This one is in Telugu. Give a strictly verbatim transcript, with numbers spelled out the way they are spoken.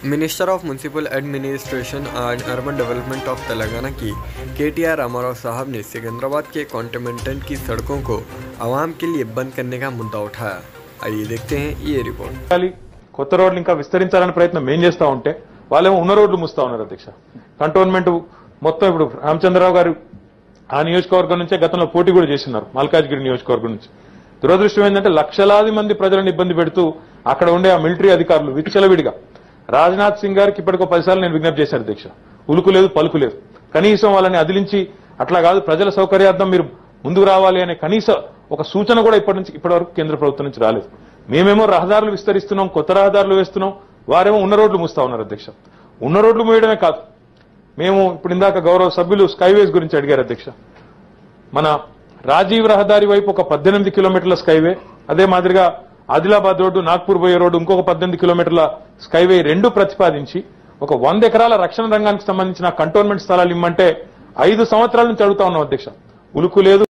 Minister of municipal administration and urban development of Telangana की के टी आर रामाराव साहब ने सिकंदराबाद के कॉन्टेनमेंट की सड़कों को आवाम के लिए बंद करने का मुद्दा उठाया। आइए देखते हैं ये रिपोर्ट। కొత్త రోడ్లు ఇంకా విస్తరించాలని ప్రయత్నం మేం చేస్తా ఉంటే వాళ్ళేమో ఉన్న రోడ్లు ముస్తా ఉన్నారు అధ్యక్ష। కంటోన్మెంట్ మొత్తం ఇప్పుడు రామచంద్రరావు గారు ఆ నియోజకవర్గం నుంచే గతంలో పోటీ కూడా చేస్తున్నారు మల్కాజ్గిరి నియోజకవర్గం నుంచి। దురదృష్టం ఏంటంటే లక్షలాది మంది ప్రజలను ఇబ్బంది పెడుతూ అక్కడ ఉండే ఆ మిలిటరీ అధికారులు విచ్చలవిడిగా రాజ్నాథ్ సింగ్ గారికి ఇప్పటికో పదిసార్లు నేను విజ్ఞప్తి చేశాను అధ్యక్ష, ఉలుకు లేదు పలుకు లేదు, కనీసం వాళ్ళని అదిలించి అట్లా కాదు ప్రజల సౌకర్యార్థం మీరు ముందుకు రావాలి అనే కనీస ఒక సూచన కూడా ఇప్పటి నుంచి ఇప్పటి వరకు కేంద్ర ప్రభుత్వం నుంచి రాలేదు। మేమేమో రహదారులు విస్తరిస్తున్నాం, కొత్త రహదారులు వేస్తున్నాం, వారేమో ఉన్న రోడ్లు మూస్తా ఉన్నారు అధ్యక్ష। ఉన్న రోడ్లు మూయడమే కాదు, మేము ఇప్పుడు ఇందాక గౌరవ సభ్యులు స్కైవేస్ గురించి అడిగారు అధ్యక్ష। మన రాజీవ్ రహదారి వైపు ఒక పద్దెనిమిది కిలోమీటర్ల స్కైవే, అదే మాదిరిగా ఆదిలాబాద్ రోడ్డు నాగ్పూర్ పోయే రోడ్డు ఇంకొక పద్దెనిమిది కిలోమీటర్ల స్కైవే రెండు ప్రతిపాదించి ఒక వంద ఎకరాల రక్షణ రంగానికి సంబంధించిన కంటోన్మెంట్ స్థలాలు ఇమ్మంటే ఐదు సంవత్సరాల నుంచి అడుగుతా ఉన్నాం అధ్యక్ష, ఉలుకు లేదు